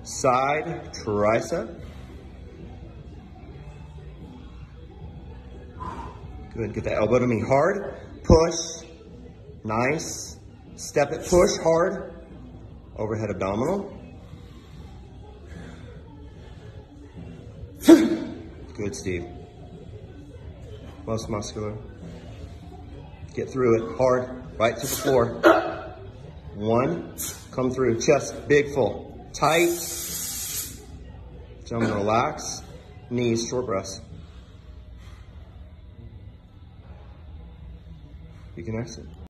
side tricep. Good, get the elbow to me hard. Push, nice. Step it, push hard. Overhead abdominal. Good, Steve. Most muscular. Get through it, hard, right to the floor. 1, come through, chest big, full, tight. Gentlemen, relax. Knees, short breaths. You can exit.